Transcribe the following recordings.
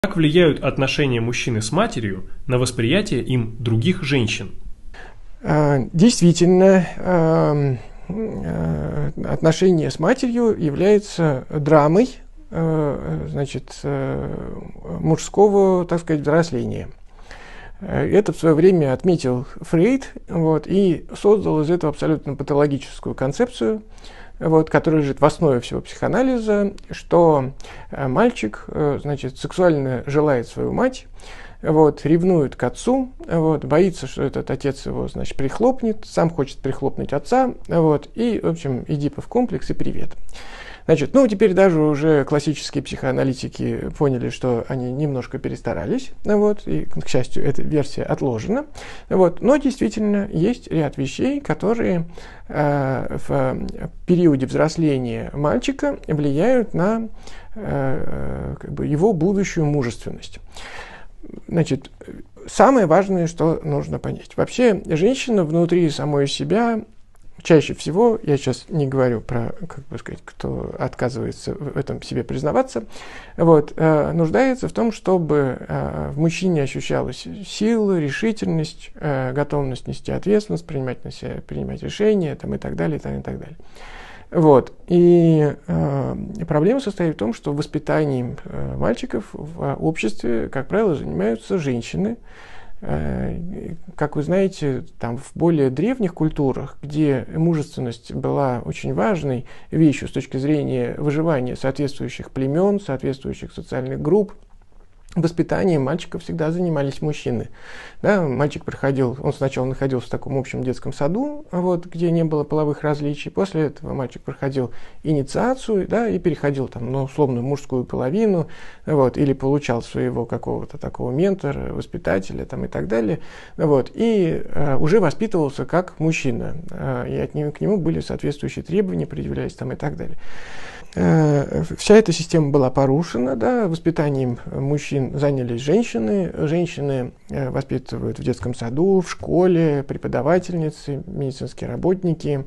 Как влияют отношения мужчины с матерью на восприятие им других женщин? Действительно, отношения с матерью являются драмой, мужского, так сказать, взросления. Это в свое время отметил Фрейд, и создал из этого абсолютно патологическую концепцию, которая лежит в основе всего психоанализа, что мальчик, сексуально желает свою мать, ревнует к отцу, боится, что этот отец его, прихлопнет, сам хочет прихлопнуть отца, и, в общем, Эдипов комплекс и привет. Теперь даже уже классические психоаналитики поняли, что они немножко перестарались, и, к счастью, эта версия отложена, но действительно есть ряд вещей, которые в периоде взросления мальчика влияют на его будущую мужественность. Самое важное, что нужно понять. Вообще, женщина внутри самой себя, чаще всего, я сейчас не говорю про, кто отказывается в этом себе признаваться, нуждается в том, чтобы в мужчине ощущалась сила, решительность, готовность нести ответственность, принимать на себя, принимать решения, и так далее, и так далее. И проблема состоит в том, что воспитанием мальчиков в обществе, как правило, занимаются женщины. Как вы знаете, в более древних культурах, где мужественность была очень важной вещью с точки зрения выживания соответствующих племен, соответствующих социальных групп, воспитанием мальчиков всегда занимались мужчины. Мальчик приходил, он сначала находился в таком общем детском саду, где не было половых различий. После этого мальчик проходил инициацию, и переходил на условную мужскую половину, или получал своего какого-то такого ментора, воспитателя и так далее, и уже воспитывался как мужчина. И к нему были соответствующие требования, предъявлялись и так далее. Вся эта система была порушена, воспитанием мужчин занялись женщины. Женщины воспитывают в детском саду, в школе, преподавательницы, медицинские работники.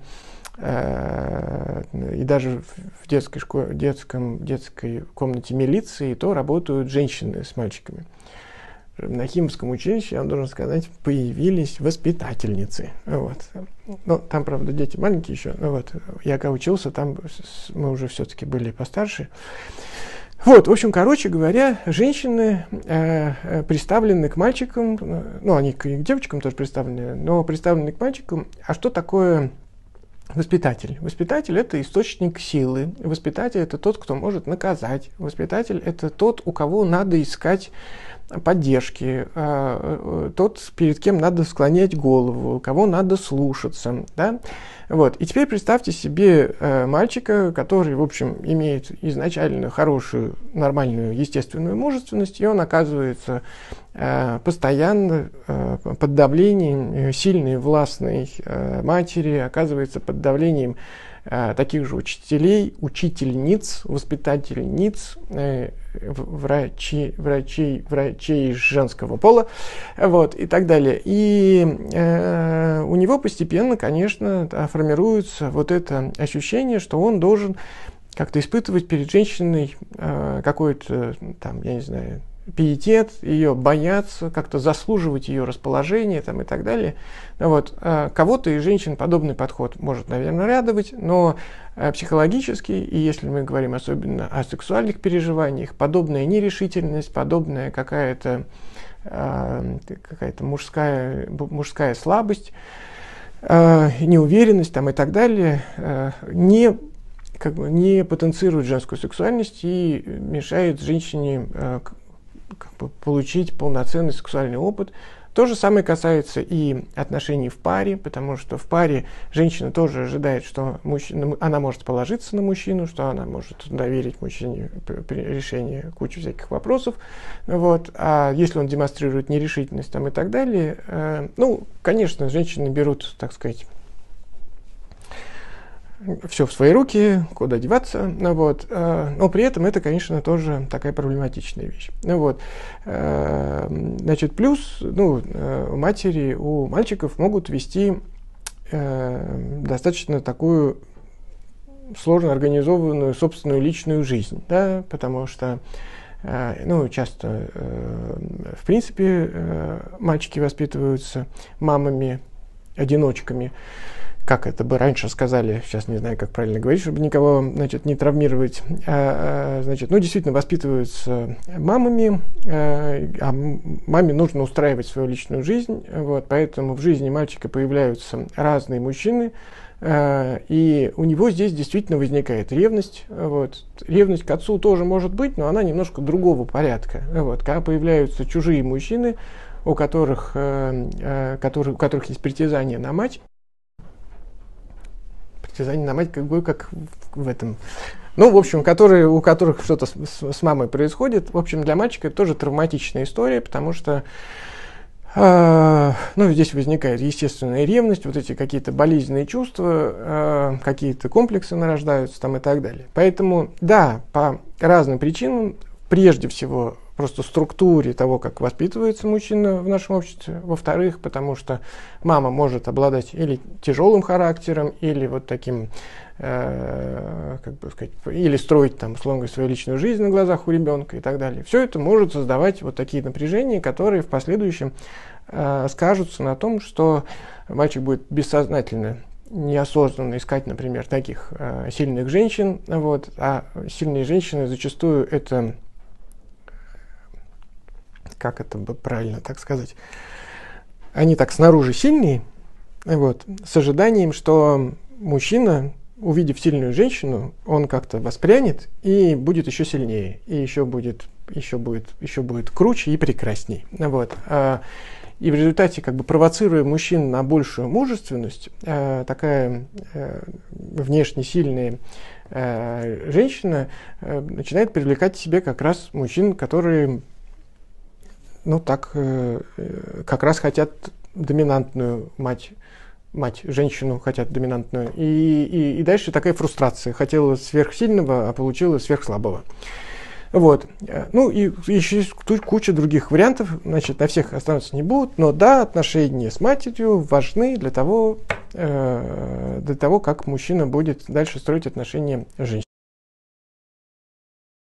И даже в детской комнате милиции то работают женщины с мальчиками. На Химовском училище, я вам должен сказать, появились воспитательницы. Там, правда, дети маленькие еще. Я когда учился, там мы уже все-таки были постарше. В общем, короче говоря, женщины представлены к мальчикам, они к девочкам тоже представлены, но представлены к мальчикам. А что такое воспитатель? Воспитатель – это источник силы. Воспитатель – это тот, кто может наказать. Воспитатель – это тот, у кого надо искать поддержки, тот, перед кем надо склонять голову, кого надо слушаться. И теперь представьте себе мальчика, который, в общем, имеет изначально хорошую, нормальную, естественную мужественность, и он оказывается постоянно под давлением сильной, властной матери, оказывается под давлением таких же учителей, учительниц, воспитательниц, врачей женского пола, и так далее. И у него постепенно, конечно, формируется это ощущение, что он должен как-то испытывать перед женщиной какой-то, я не знаю, пиетет, ее бояться, как-то заслуживать ее расположения и так далее. Кого-то из женщин подобный подход может, наверное, радовать, но психологически, и если мы говорим особенно о сексуальных переживаниях, подобная нерешительность, подобная какая-то мужская слабость, неуверенность и так далее, не потенцирует женскую сексуальность и мешает женщине получить полноценный сексуальный опыт. То же самое касается и отношений в паре, потому что в паре женщина тоже ожидает, что она может положиться на мужчину, что она может доверить мужчине решение кучи всяких вопросов. А если он демонстрирует нерешительность и так далее, конечно, женщины берут, так сказать, все в свои руки, куда деваться, но при этом это, конечно, тоже такая проблематичная вещь. Плюс, матери у мальчиков могут вести достаточно такую сложно организованную собственную личную жизнь, потому что Ну, часто, в принципе, мальчики воспитываются мамами-одиночками, как это бы раньше сказали, сейчас не знаю, как правильно говорить, чтобы никого, значит, не травмировать, значит, ну, действительно воспитываются мамами, а маме нужно устраивать свою личную жизнь, вот, поэтому в жизни мальчика появляются разные мужчины, и у него здесь действительно возникает ревность, вот. Ревность к отцу тоже может быть, но она немножко другого порядка, вот. Когда появляются чужие мужчины, у которых есть притязание на мать, как бы как в этом, ну, в общем, у которых что-то с мамой происходит. В общем, для мальчика это тоже травматичная история, потому что ну, здесь возникает естественная ревность, вот эти какие-то болезненные чувства, какие-то комплексы нарождаются там и так далее. Поэтому, да, по разным причинам, прежде всего, просто структуре того, как воспитывается мужчина в нашем обществе. Во-вторых, потому что мама может обладать или тяжелым характером, или вот таким, как бы сказать, или строить там, условно говоря, свою личную жизнь на глазах у ребенка и так далее. Все это может создавать вот такие напряжения, которые в последующем скажутся на том, что мальчик будет бессознательно, неосознанно искать, например, таких сильных женщин, вот, а сильные женщины зачастую это, как это бы правильно так сказать, они так снаружи сильные, вот, с ожиданием, что мужчина, увидев сильную женщину, он как-то воспрянет и будет еще сильнее, и еще будет круче и прекрасней. Вот. И в результате, как бы провоцируя мужчин на большую мужественность, такая внешне сильная женщина начинает привлекать к себе как раз мужчин, которые, ну так, как раз хотят доминантную женщину хотят доминантную. И дальше такая фрустрация. Хотела сверхсильного, а получила сверхслабого. Вот. Ну и еще есть куча других вариантов. Значит, на всех останавливаться не будут. Но да, отношения с матерью важны для того, как мужчина будет дальше строить отношения с женщиной.